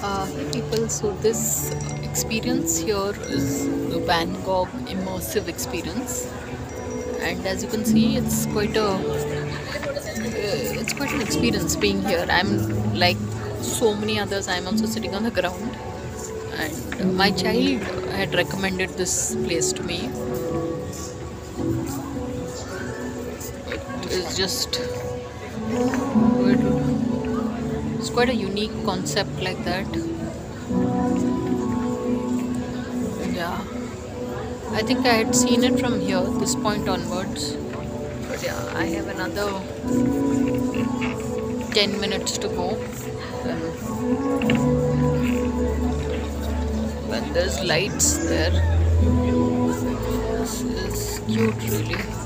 Hey people, so this experience here is the Van Gogh immersive experience, and as you can see, it's quite an experience being here. I'm like so many others. I'm also sitting on the ground, and my child had recommended this place to me. It is just it's quite a unique concept like that. Yeah. I think I had seen it from here, this point onwards. But yeah, I have another 10 minutes to go. When there's lights there, this is cute really.